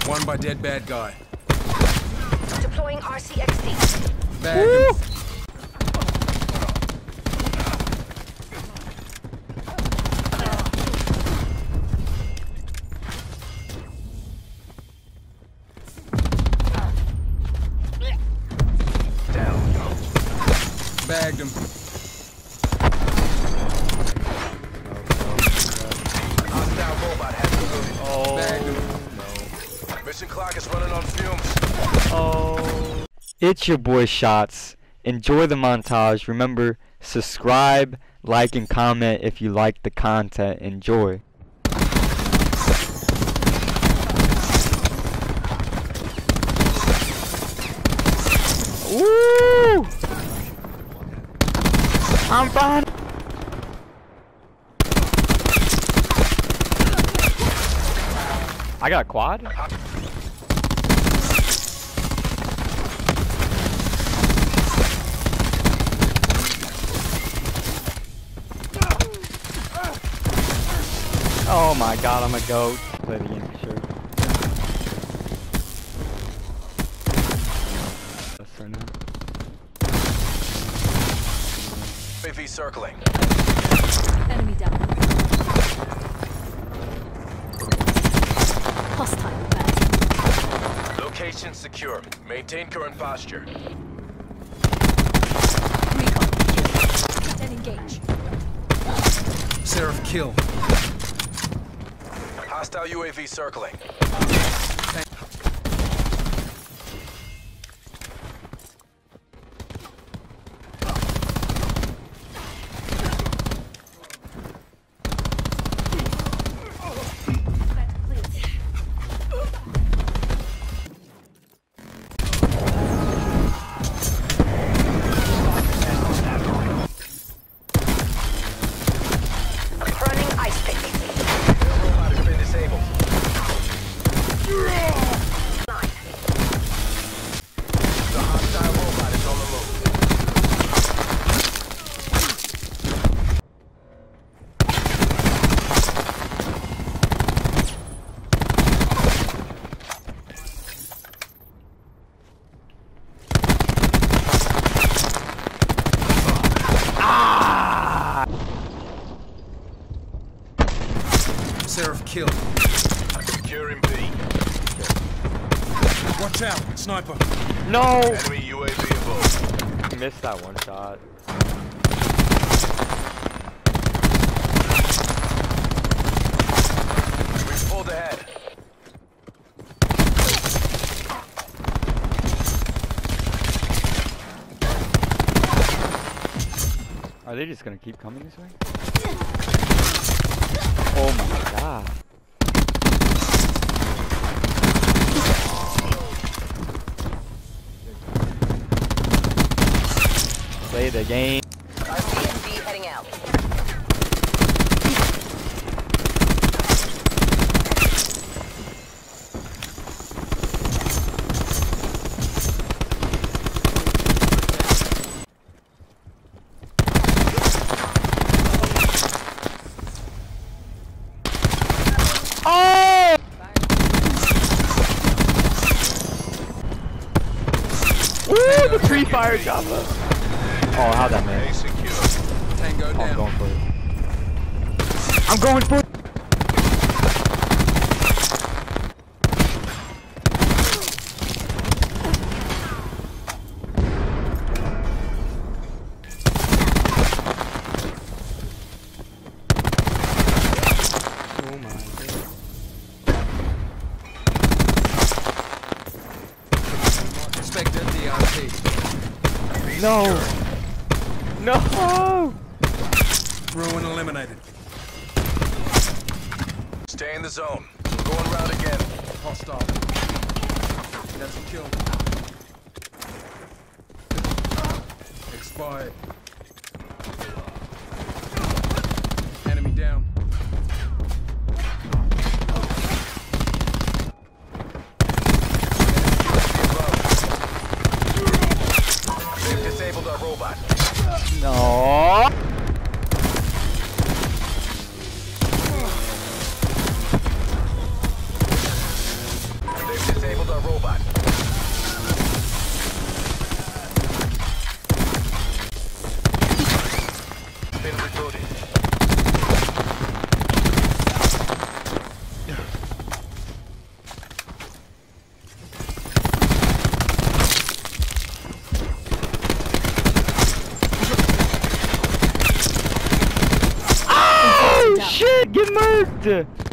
One by dead bad guy. Deploying RCXD. Bagged him. Bagged him. Hostile robot has been loaded. Oh, Bagged him. no. Mission clock is running on fumes. Oh. It's your boy ShoTz-zi. Enjoy the montage. Remember, subscribe, like, and comment if you like the content. Enjoy. Woo! I'm fine. I got a quad. Oh my god, I'm a goat. Play the game for sure. Let's turn now. UAV circling. Enemy down. Hostile bag. Location secure. Maintain current posture. Recon. Hit and engage. Seraph kill. Hostile UAV circling. Running ice pick. Robot has been disabled. The hostile robot is on the move. Seraph kill. Securing B. Watch out, sniper. No! Enemy UAV above. Missed that one shot. We've pulled ahead. Are they just gonna keep coming this way? Oh my god. Play the game. RCXD heading out. Oh! Woo! The pre-fire got us. Oh, how'd that man? A secure. Tango Oh, I'm down. going for it. I'm going for it. Oh my god. Expected DRT. No! No! Ruin eliminated. Stay in the zone. Going round again. Hostile. That's a kill. Expired. Enemy down. They've disabled our robot. No! They've the